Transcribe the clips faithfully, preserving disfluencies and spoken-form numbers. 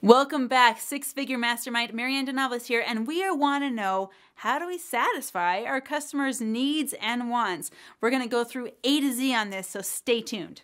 Welcome back, Six Figure Mastermind. Marianne DeNovellis here, and we want to know, how do we satisfy our customers' needs and wants? We're going to go through A to Z on this, so stay tuned.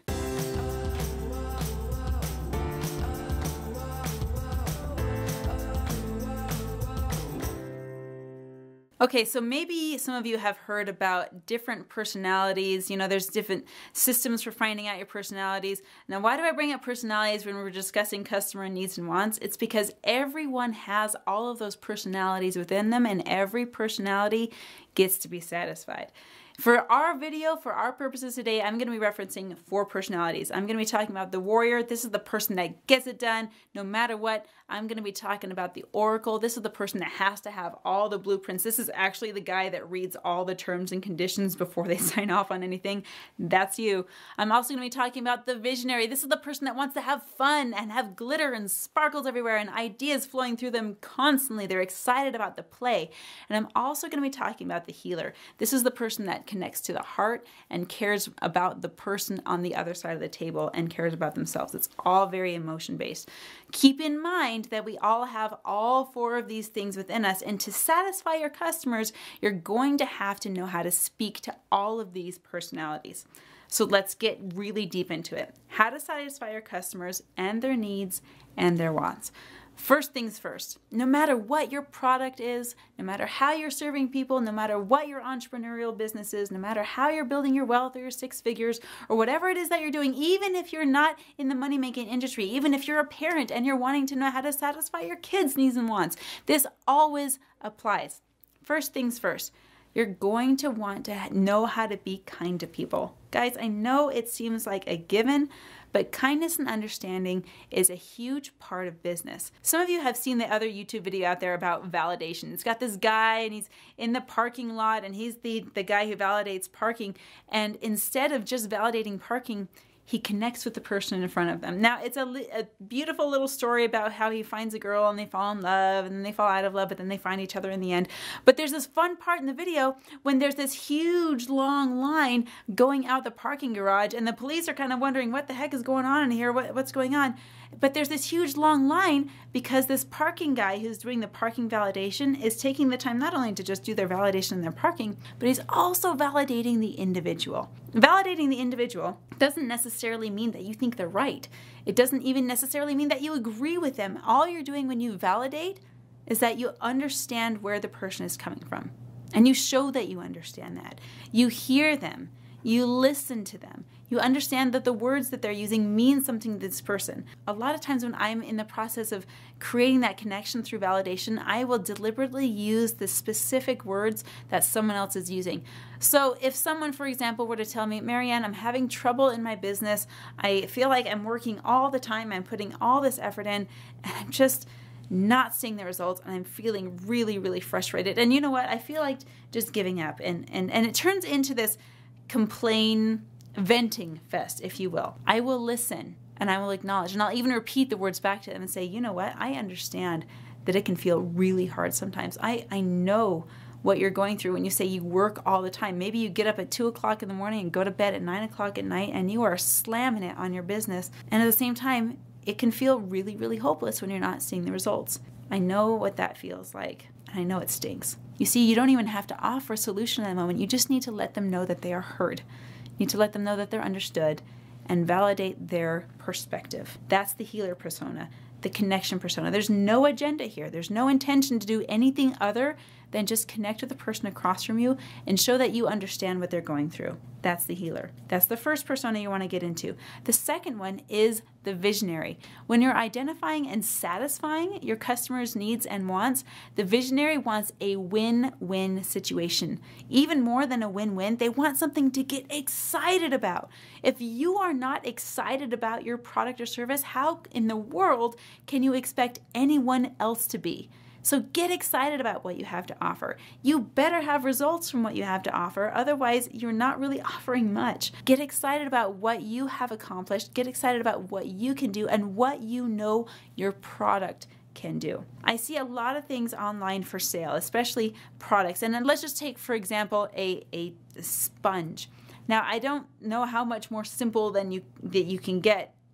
Okay, so maybe some of you have heard about different personalities. You know, there's different systems for finding out your personalities. Now, why do I bring up personalities when we're discussing customer needs and wants? It's because everyone has all of those personalities within them, and every personality gets to be satisfied. For our video, for our purposes today, I'm going to be referencing four personalities. I'm going to be talking about the warrior. This is the person that gets it done no matter what. I'm going to be talking about the oracle. This is the person that has to have all the blueprints. This is actually the guy that reads all the terms and conditions before they sign off on anything. That's you. I'm also going to be talking about the visionary. This is the person that wants to have fun and have glitter and sparkles everywhere and ideas flowing through them constantly. They're excited about the play. And I'm also going to be talking about the healer. This is the person that connects to the heart and cares about the person on the other side of the table and cares about themselves. It's all very emotion based. Keep in mind that we all have all four of these things within us, and to satisfy your customers, you're going to have to know how to speak to all of these personalities. So let's get really deep into it. How to satisfy your customers and their needs and their wants. First things first, no matter what your product is, no matter how you're serving people, no matter what your entrepreneurial business is, no matter how you're building your wealth or your six figures or whatever it is that you're doing, even if you're not in the money-making industry, even if you're a parent and you're wanting to know how to satisfy your kids' needs and wants, this always applies. First things first, you're going to want to know how to be kind to people. Guys, I know it seems like a given, but kindness and understanding is a huge part of business. Some of you have seen the other YouTube video out there about validation. It's got this guy and he's in the parking lot and he's the, the guy who validates parking. And instead of just validating parking, he connects with the person in front of them. Now, it's a, a beautiful little story about how he finds a girl and they fall in love and then they fall out of love, but then they find each other in the end. But there's this fun part in the video when there's this huge long line going out the parking garage and the police are kind of wondering what the heck is going on in here, what, what's going on? But there's this huge long line because this parking guy who's doing the parking validation is taking the time not only to just do their validation in their parking, but he's also validating the individual. Validating the individual doesn't necessarily mean that you think they're right. It doesn't even necessarily mean that you agree with them. All you're doing when you validate is that you understand where the person is coming from. And you show that you understand that. You hear them. You listen to them. You understand that the words that they're using mean something to this person. A lot of times when I'm in the process of creating that connection through validation, I will deliberately use the specific words that someone else is using. So if someone, for example, were to tell me, Marianne, I'm having trouble in my business. I feel like I'm working all the time. I'm putting all this effort in, and I'm just not seeing the results, and I'm feeling really, really frustrated. And you know what? I feel like just giving up. And, and, and it turns into this complain, venting fest, if you will. I will listen and I will acknowledge, and I'll even repeat the words back to them and say, you know what, I understand that it can feel really hard sometimes. I, I know what you're going through when you say you work all the time. Maybe you get up at two o'clock in the morning and go to bed at nine o'clock at night and you are slamming it on your business. And at the same time, it can feel really, really hopeless when you're not seeing the results. I know what that feels like, and I know it stinks. You see, you don't even have to offer a solution at that moment. You just need to let them know that they are heard. You need to let them know that they're understood and validate their perspective. That's the healer persona, the connection persona. There's no agenda here. There's no intention to do anything other than just connect with the person across from you and show that you understand what they're going through. That's the healer. That's the first persona you want to get into. The second one is the visionary. When you're identifying and satisfying your customers' needs and wants, the visionary wants a win-win situation. Even more than a win-win, they want something to get excited about. If you are not excited about your product or service, how in the world can you expect anyone else to be? So get excited about what you have to offer. You better have results from what you have to offer, otherwise you're not really offering much. Get excited about what you have accomplished, get excited about what you can do and what you know your product can do. I see a lot of things online for sale, especially products. And then let's just take, for example, a, a sponge. Now, I don't know how much more simple than you that you can get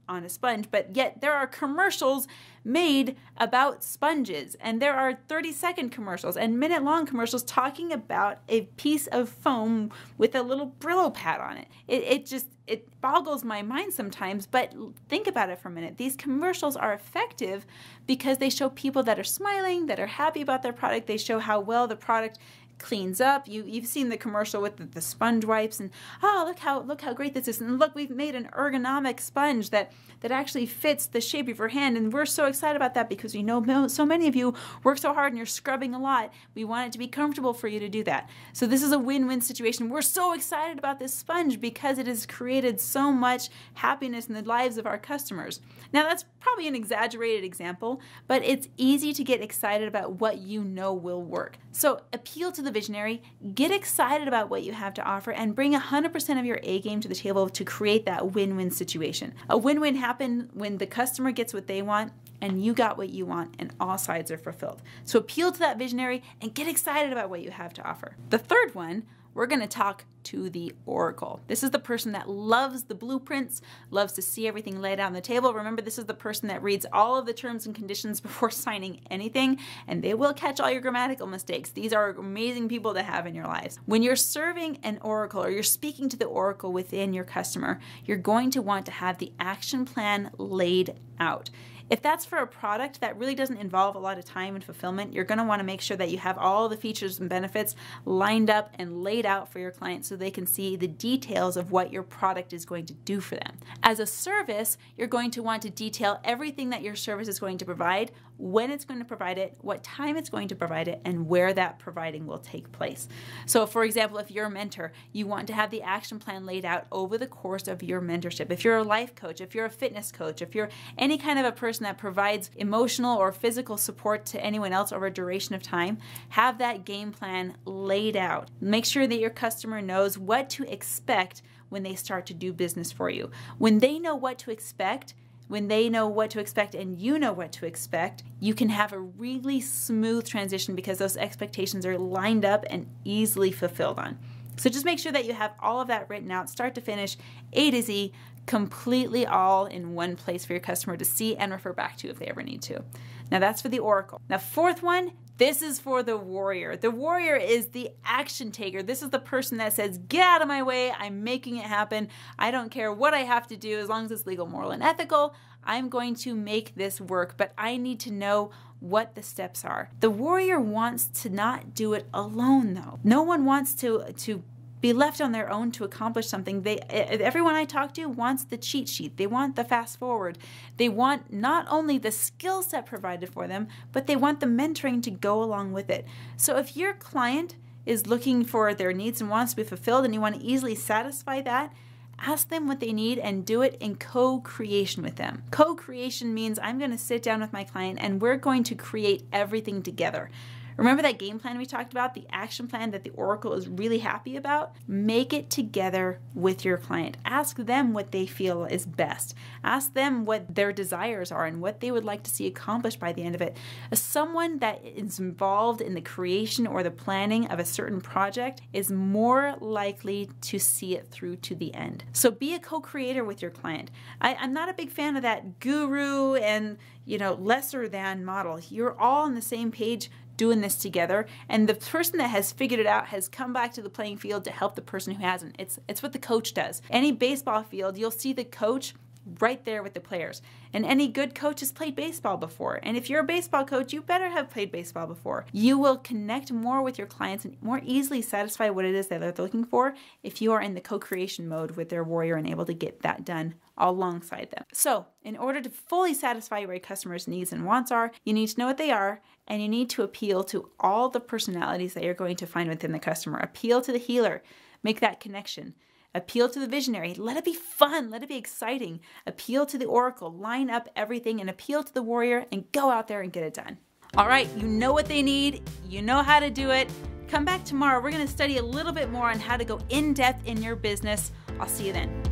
on a sponge, but yet there are commercials made about sponges, and there are thirty second commercials and minute long commercials talking about a piece of foam with a little Brillo pad on it. It, it just, it boggles my mind sometimes, but think about it for a minute. These commercials are effective because they show people that are smiling, that are happy about their product. They show how well the product cleans up. You, you've seen the commercial with the, the sponge wipes, and oh, look how look how great this is, and look, we've made an ergonomic sponge that that actually fits the shape of your hand, and we're so excited about that because we know so many of you work so hard and you're scrubbing a lot. We want it to be comfortable for you to do that. So this is a win-win situation. We're so excited about this sponge because it has created so much happiness in the lives of our customers. Now that's probably an exaggerated example, but it's easy to get excited about what you know will work. So appeal to the visionary, get excited about what you have to offer, and bring one hundred percent of your A game to the table to create that win-win situation. A win-win happens when the customer gets what they want and you got what you want and all sides are fulfilled. So appeal to that visionary and get excited about what you have to offer. The third one, we're going to talk to the oracle. This is the person that loves the blueprints, loves to see everything laid out on the table. Remember, this is the person that reads all of the terms and conditions before signing anything, and they will catch all your grammatical mistakes. These are amazing people to have in your lives. When you're serving an oracle or you're speaking to the oracle within your customer, you're going to want to have the action plan laid out. If that's for a product that really doesn't involve a lot of time and fulfillment, you're going to want to make sure that you have all the features and benefits lined up and laid out for your client so they can see the details of what your product is going to do for them. As a service, you're going to want to detail everything that your service is going to provide, when it's going to provide it, what time it's going to provide it, and where that providing will take place. So for example, if you're a mentor, you want to have the action plan laid out over the course of your mentorship. If you're a life coach, if you're a fitness coach, if you're any kind of a person that provides emotional or physical support to anyone else over a duration of time, have that game plan laid out. Make sure that your customer knows what to expect when they start to do business for you. When they know what to expect, when they know what to expect and you know what to expect, you can have a really smooth transition because those expectations are lined up and easily fulfilled on. So just make sure that you have all of that written out, start to finish, A to Z, completely all in one place for your customer to see and refer back to if they ever need to. Now that's for the oracle. Now fourth one, this is for the warrior. The warrior is the action taker. This is the person that says, get out of my way, I'm making it happen. I don't care what I have to do as long as it's legal, moral, and ethical. I'm going to make this work, but I need to know what the steps are. The warrior wants to not do it alone though. No one wants to, to be left on their own to accomplish something. They, everyone I talk to wants the cheat sheet. They want the fast forward. They want not only the skill set provided for them, but they want the mentoring to go along with it. So if your client is looking for their needs and wants to be fulfilled and you want to easily satisfy that, ask them what they need and do it in co-creation with them. Co-creation means I'm going to sit down with my client and we're going to create everything together. Remember that game plan we talked about, the action plan that the oracle is really happy about? Make it together with your client. Ask them what they feel is best. Ask them what their desires are and what they would like to see accomplished by the end of it. As someone that is involved in the creation or the planning of a certain project is more likely to see it through to the end. So be a co-creator with your client. I, I'm not a big fan of that guru and, you know, lesser than model. You're all on the same page doing this together, and the person that has figured it out has come back to the playing field to help the person who hasn't. It's it's what the coach does. Any baseball field, you'll see the coach right there with the players. And any good coach has played baseball before. And if you're a baseball coach, you better have played baseball before. You will connect more with your clients and more easily satisfy what it is that they're looking for if you are in the co-creation mode with their warrior and able to get that done alongside them. So in order to fully satisfy what your customers' needs and wants are, you need to know what they are, and you need to appeal to all the personalities that you're going to find within the customer. Appeal to the healer. Make that connection. Appeal to the visionary. Let it be fun. Let it be exciting. Appeal to the oracle. Line up everything and appeal to the warrior and go out there and get it done. All right, you know what they need. You know how to do it. Come back tomorrow. We're going to study a little bit more on how to go in depth in your business. I'll see you then.